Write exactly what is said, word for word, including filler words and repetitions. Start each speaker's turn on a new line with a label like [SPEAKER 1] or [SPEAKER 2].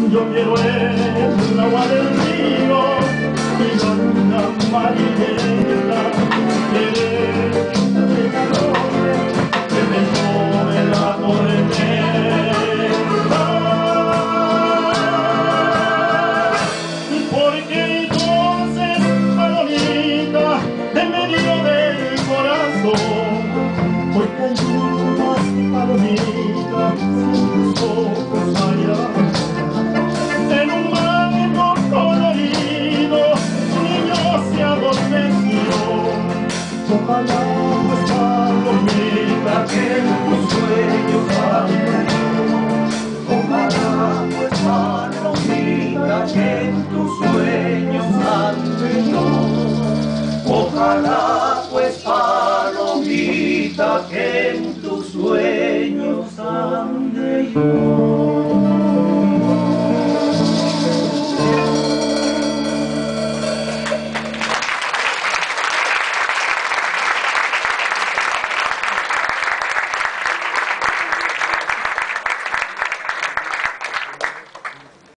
[SPEAKER 1] Yo quiero el agua del río y banda amarillenta que que me tome la tormenta, porque entonces, palomita, en medio del corazón, hoy tengo más palomita sin tus ojos allá. En un banco colorido, un niño se adormeció. Ojalá pues palomita que en tus sueños ande. Ojalá pues palomita que en tus sueños ande yo. Ojalá pues palomita que en tus sueños ande yo.